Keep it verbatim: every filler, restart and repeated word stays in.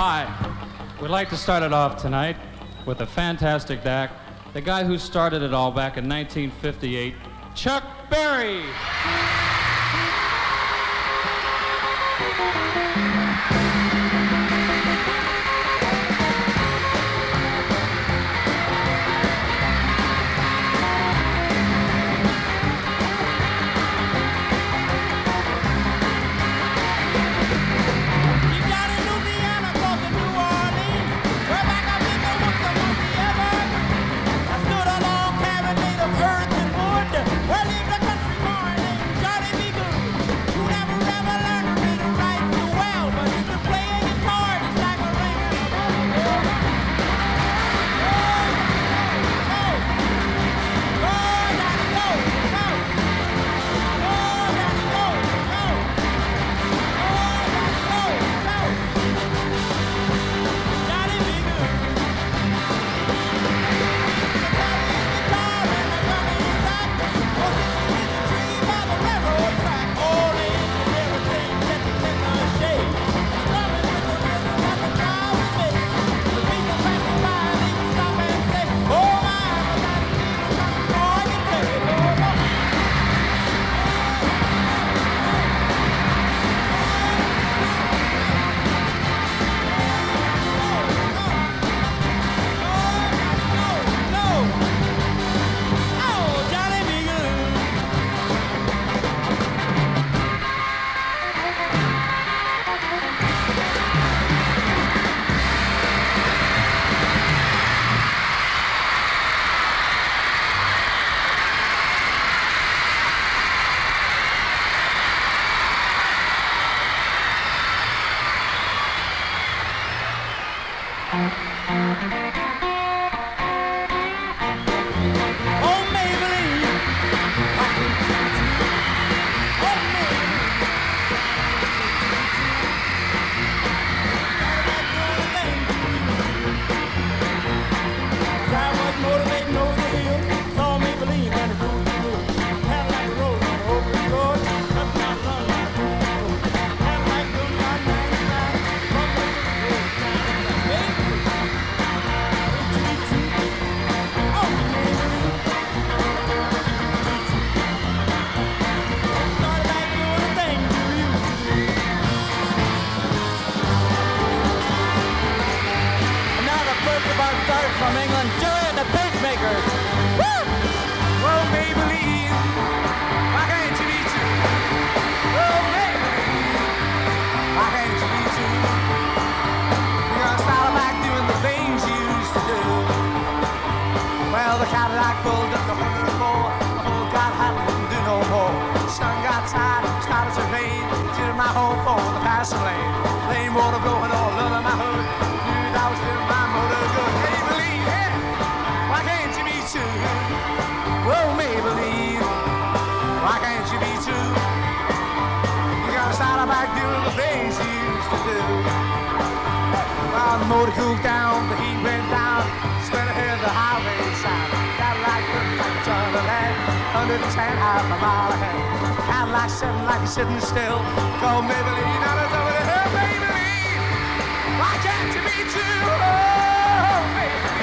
Hi. We'd like to start it off tonight with a fantastic act. The guy who started it all back in nineteen fifty-eight, Chuck Berry. From England, Gerry The Pacemakers. Woo! Oh, Maybellene, why can't you be true? Oh, Maybellene, why can't you be true? You're gonna start back doing the things you used to do. Well, the Cadillac pulled up the hundred and four. The whole God hadn't do no more. The sun got tired, started to rain. Did my home for the passing lane. Plain water blowing all over my hood. Knew that was doing my motor good. Maybellene, yeah, why can't you be true? Oh, Maybellene, why can't you be true? You gotta start back doing the things you used to do. Well, the motor cooled down, the heat went down. Spent ahead the highway side. Cadillac looked like a ton of lead. one hundred ten half a mile ahead. Cadillac sitting like he's sitting still. Go Maybellene, now it's over there. Maybellene, why can't you be true? Oh, Maybellene.